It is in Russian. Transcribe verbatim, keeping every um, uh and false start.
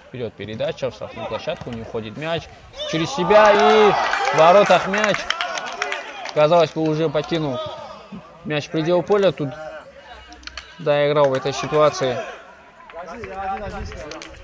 Идет передача в штрафную площадку, не уходит мяч. Через себя и в воротах мяч. Казалось бы, уже покинул мяч предел поля. Тут доиграл в этой ситуации